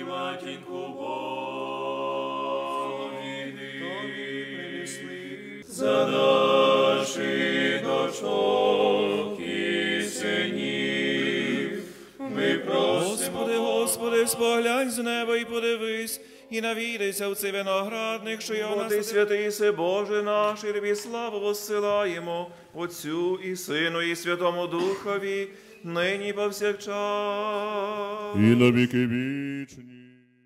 і матінку Божої, за наших дочок і синів, ми просимо. Господи, споглянь з неба і подивись, і навідайся в цей виноградник, що його Ти святий си, Боже наш, і тобі славу воссилаємо, Отцю і Сину, і Святому Духові, нині повсякчас. І на віки вічні.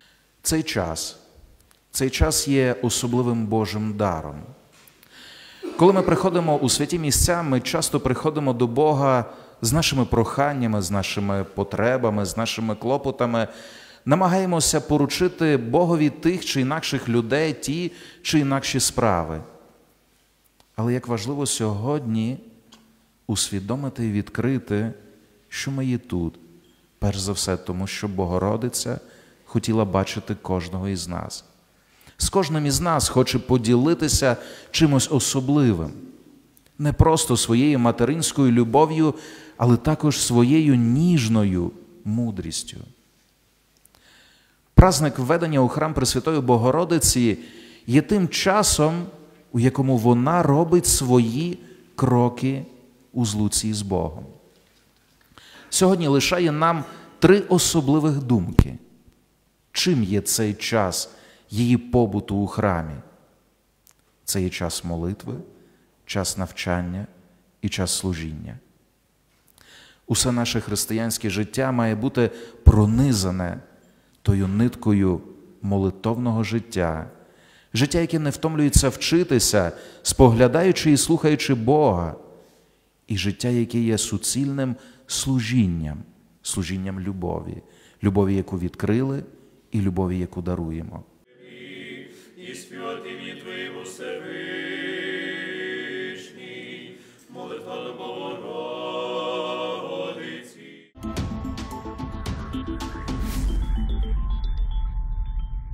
Цей час є особливим Божим даром. Коли ми приходимо у святі місця, ми часто приходимо до Бога з нашими проханнями, з нашими потребами, з нашими клопотами, намагаємося поручити Богові тих чи інакших людей, ті чи інакші справи. Але як важливо сьогодні усвідомити і відкрити, що ми є тут, перш за все тому, що Богородиця хотіла бачити кожного із нас. З кожним із нас хоче поділитися чимось особливим. Не просто своєю материнською любов'ю, але також своєю ніжною мудрістю. Праздник введення у храм Пресвятої Богородиці є тим часом, у якому вона робить свої кроки у злуці з Богом. Сьогодні лишає нам 3 особливих думки. Чим є цей час її побуту у храмі? Це є час молитви, час навчання і час служіння. Усе наше християнське життя має бути пронизане тою ниткою молитовного життя, життя, яке не втомлюється вчитися, споглядаючи і слухаючи Бога, і життя, яке є суцільним служінням, служінням любові, любові, яку відкрили, і любові, яку даруємо. І співати ім'я Твоєму Всевишній,